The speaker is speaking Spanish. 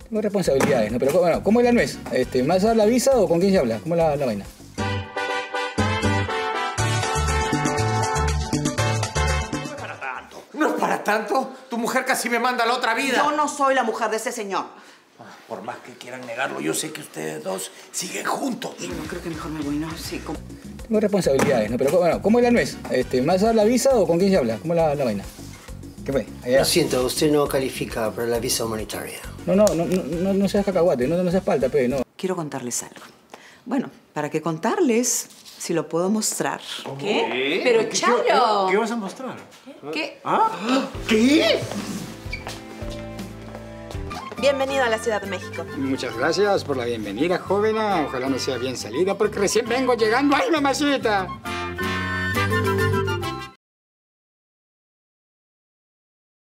Tengo responsabilidades, ¿no? Pero bueno, ¿cómo es la nuez? ¿Me vas a dar la visa o con quién se habla? ¿Cómo es la vaina? No es para tanto. ¿No es para tanto? Tu mujer casi me manda a la otra vida. Yo no soy la mujer de ese señor. Por más que quieran negarlo, yo sé que ustedes dos siguen juntos. No, creo que mejor me voy, ¿no? Sí, Tengo responsabilidades, ¿no? Pero bueno, ¿cómo es la nuez? ¿Me vas a dar la visa o con quién se habla? ¿Cómo es la vaina? ¿Qué fue? Lo siento, usted no califica para la visa humanitaria. No seas cacahuate, no seas palta, pe, no. Quiero contarles algo. Bueno, ¿para qué contarles si lo puedo mostrar? ¿Qué? Pero Charo. ¿Qué vas a mostrar? ¿Qué? ¿Ah? ¿Qué? Bienvenido a la Ciudad de México. Muchas gracias por la bienvenida, joven. Ojalá no sea bien salida porque recién vengo llegando. ¡Ay, mamacita!